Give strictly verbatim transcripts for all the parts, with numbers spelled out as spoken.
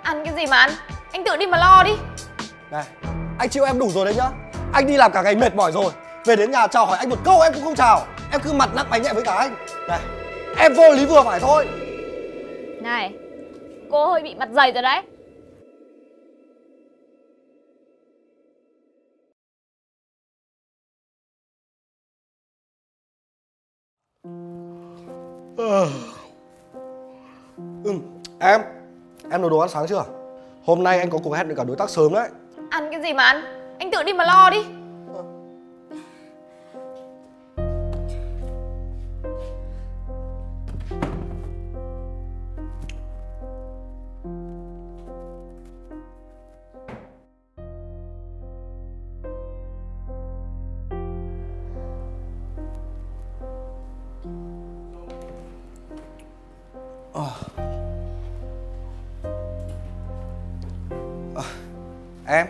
Ăn cái gì mà ăn? Anh tự đi mà lo đi. Này, anh chịu em đủ rồi đấy nhá. Anh đi làm cả ngày mệt mỏi rồi, về đến nhà chào hỏi anh một câu em cũng không chào. Em cứ mặt nặng bánh nhẹ với cả anh. Này, em vô lý vừa phải thôi. Này, cô hơi bị mặt dày rồi đấy. Ừ, em Em nấu đồ ăn sáng chưa? Hôm nay anh có cuộc hẹn với cả đối tác sớm đấy. Ăn cái gì mà ăn? Anh tự đi mà lo đi. À. À, em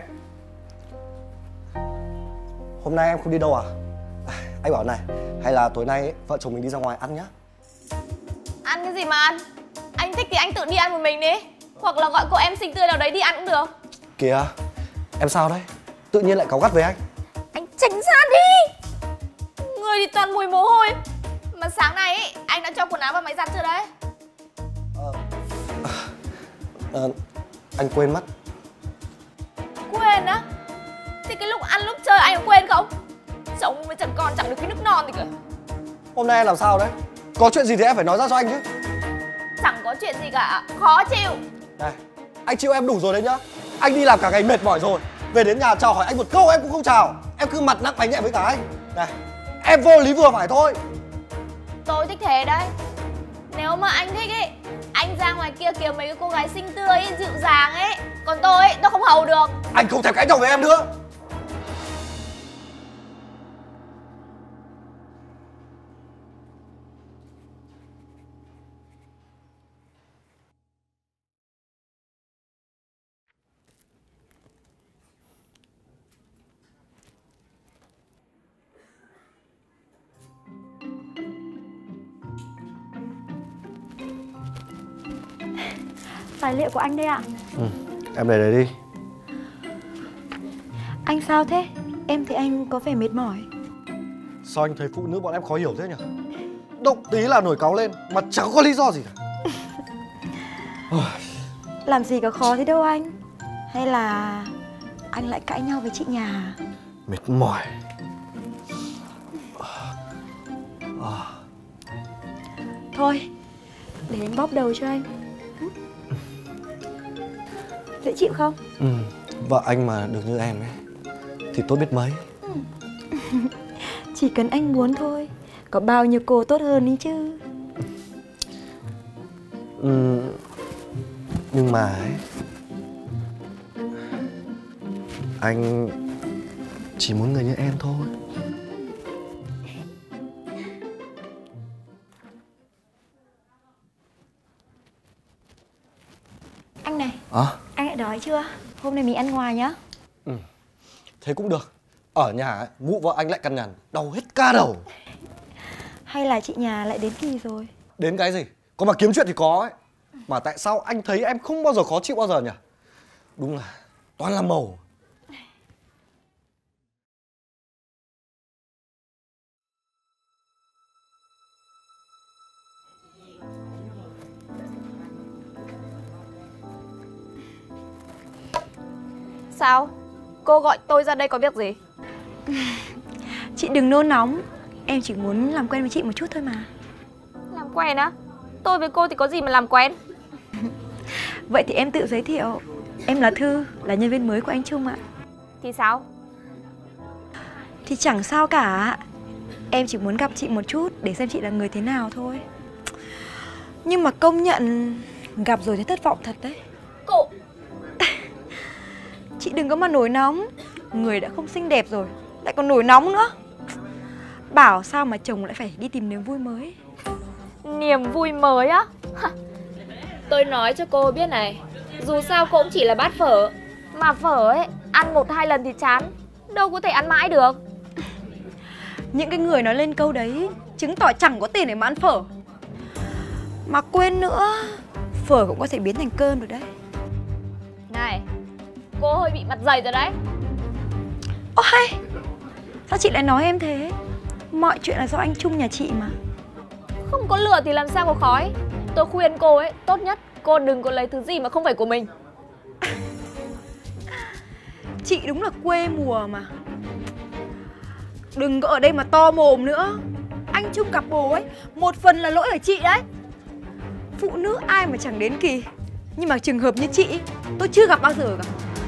hôm nay em không đi đâu à? À anh bảo này, hay là tối nay vợ chồng mình đi ra ngoài ăn nhá. Ăn cái gì mà ăn? Anh thích thì anh tự đi ăn một mình đi. Hoặc là gọi cô em xinh tươi nào đấy đi ăn cũng được. Kìa, em sao đấy? Tự nhiên lại cáu gắt với anh. Anh tránh ra đi. Người thì toàn mùi mồ hôi. Mà sáng nay ý, anh đã cho quần áo vào máy giặt chưa đấy? Ờ, à, anh quên mất. Quên á? Thì cái lúc ăn lúc chơi anh có quên không? Chồng với chồng con chẳng được cái nước non gì cả. Hôm nay em làm sao đấy? Có chuyện gì thì em phải nói ra cho anh chứ. Chẳng có chuyện gì cả, khó chịu. Này, anh chịu em đủ rồi đấy nhá. Anh đi làm cả ngày mệt mỏi rồi, về đến nhà chào hỏi anh một câu em cũng không chào. Em cứ mặt nặng bánh nhẹ với cả anh. Này, em vô lý vừa phải thôi. Tôi thích thế đấy. Nếu mà anh thích ấy, anh ra ngoài kia kiếm mấy cái cô gái xinh tươi ấy, dịu dàng ấy. Còn tôi ấy, tôi không hầu được. Anh không thèm cãi nhau với em nữa. Tài liệu của anh đây ạ. Ừ, em để đấy đi. Anh sao thế? Em thấy anh có vẻ mệt mỏi. Sao anh thấy phụ nữ bọn em khó hiểu thế nhỉ? Động tí là nổi cáu lên mà chẳng có lý do gì cả. Làm gì có khó thế đâu anh. Hay là anh lại cãi nhau với chị nhà? Mệt mỏi. À. Thôi, để em bóp đầu cho anh. Dễ chịu không? Ừ, vợ anh mà được như em ấy thì tốt biết mấy. Chỉ cần anh muốn thôi. Có bao nhiêu cô tốt hơn ý chứ. Ừ, nhưng mà ấy, anh chỉ muốn người như em thôi. Anh này, À? anh đã đói chưa? Hôm nay mình ăn ngoài nhá. Ừ, thế cũng được. Ở nhà ấy, mụ vợ anh lại cằn nhằn, đau hết ca đầu. Hay là chị nhà lại đến kỳ rồi? Đến cái gì? Có mà kiếm chuyện thì có ấy. Mà tại sao anh thấy em không bao giờ khó chịu bao giờ nhỉ? Đúng là toàn là màu. Sao? Cô gọi tôi ra đây có việc gì? Chị đừng nôn nóng. Em chỉ muốn làm quen với chị một chút thôi mà. Làm quen á? Tôi với cô thì có gì mà làm quen? Vậy thì em tự giới thiệu. Em là Thư, là nhân viên mới của anh Trung ạ. Thì sao? Thì chẳng sao cả. Em chỉ muốn gặp chị một chút để xem chị là người thế nào thôi. Nhưng mà công nhận gặp rồi thấy thất vọng thật đấy. Cô... Chị đừng có mà nổi nóng. Người đã không xinh đẹp rồi lại còn nổi nóng nữa. Bảo sao mà chồng lại phải đi tìm niềm vui mới. Niềm vui mới á? Tôi nói cho cô biết này, dù sao cô cũng chỉ là bát phở. Mà phở ấy, ăn một hai lần thì chán, đâu có thể ăn mãi được. Những cái người nói lên câu đấy chứng tỏ chẳng có tiền để mà ăn phở. Mà quên nữa, phở cũng có thể biến thành cơm được đấy. cô hơi bị mặt dày rồi đấy. Ô hay, sao chị lại nói em thế? Mọi chuyện là do anh Trung nhà chị mà. Không có lửa thì làm sao có khói. Tôi khuyên cô ấy, tốt nhất cô đừng có lấy thứ gì mà không phải của mình. Chị đúng là quê mùa mà. Đừng có ở đây mà to mồm nữa. Anh Trung gặp bồ ấy, một phần là lỗi ở chị đấy. Phụ nữ ai mà chẳng đến kỳ. Nhưng mà trường hợp như chị, tôi chưa gặp bao giờ cả.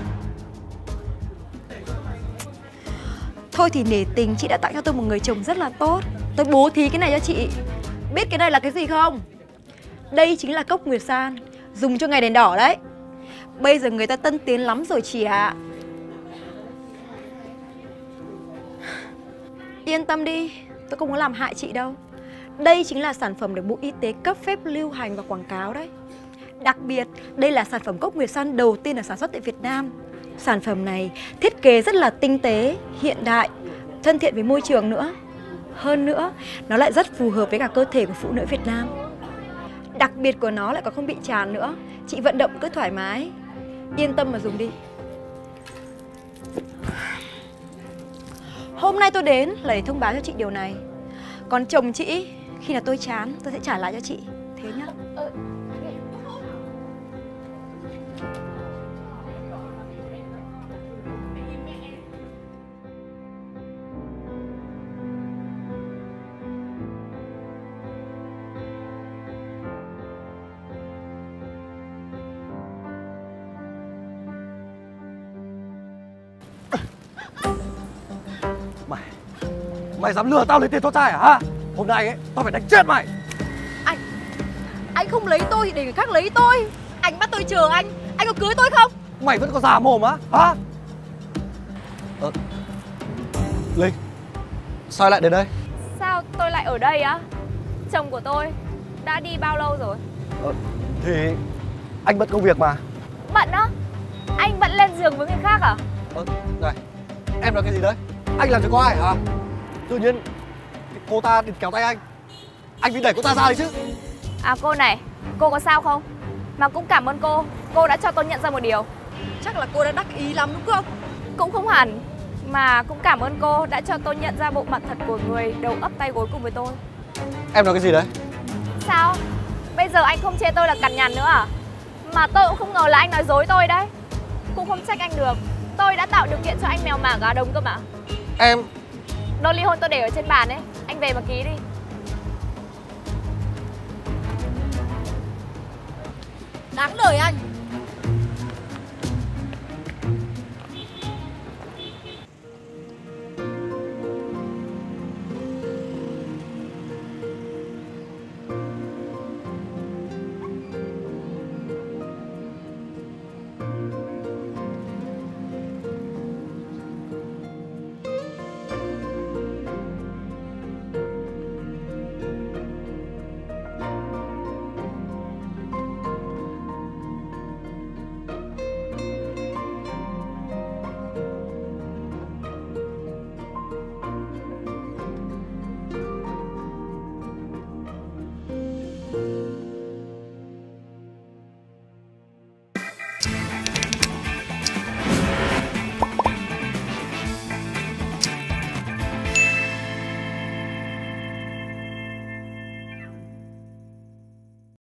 Thôi thì nể tình chị đã tặng cho tôi một người chồng rất là tốt. Tôi bố thí cái này cho chị. Biết cái này là cái gì không? Đây chính là cốc nguyệt san, dùng cho ngày đèn đỏ đấy. Bây giờ người ta tân tiến lắm rồi chị ạ. Yên tâm đi, tôi không có làm hại chị đâu. Đây chính là sản phẩm được Bộ Y tế cấp phép lưu hành và quảng cáo đấy. Đặc biệt, đây là sản phẩm cốc nguyệt san đầu tiên được sản xuất tại Việt Nam. Sản phẩm này thiết kế rất là tinh tế, hiện đại, thân thiện với môi trường nữa. Hơn nữa, nó lại rất phù hợp với cả cơ thể của phụ nữ Việt Nam. Đặc biệt của nó lại còn không bị tràn nữa. Chị vận động cứ thoải mái. Yên tâm mà dùng đi. Hôm nay tôi đến là để thông báo cho chị điều này. Còn chồng chị, khi nào tôi chán, tôi sẽ trả lại cho chị. Thế nhá. Ờ, Mày Mày dám lừa tao lấy tiền cho trai à hả? Hôm nay ấy tao phải đánh chết mày. Anh Anh không lấy tôi thì để người khác lấy tôi. Anh bắt tôi chờ anh. Anh có cưới tôi không? Mày vẫn còn già mồm á hả? Ờ Linh, sao lại đến đây? sao tôi lại ở đây á? Chồng của tôi đã đi bao lâu rồi? Ờ, thì anh bận công việc mà. Bận á? Anh bận lên giường với người khác à? Ờ, này, em nói cái gì đấy? Anh làm cho có ai hả? Tự nhiên cô ta định kéo tay anh. Anh phải đẩy cô ta ra đấy chứ. À cô này, cô có sao không? Mà cũng cảm ơn cô, cô đã cho tôi nhận ra một điều. Chắc là cô đã đắc ý lắm đúng không? Cũng không hẳn, mà cũng cảm ơn cô đã cho tôi nhận ra bộ mặt thật của người đầu ấp tay gối cùng với tôi. Em nói cái gì đấy? Sao? Bây giờ anh không chê tôi là cằn nhằn nữa à? Mà tôi cũng không ngờ là anh nói dối tôi đấy. Cũng không trách anh được, tôi đã tạo điều kiện cho anh mèo mả gà đồng cơ mà. Em... Đơn ly hôn tôi để ở trên bàn ấy, anh về mà ký đi. Đáng đời anh.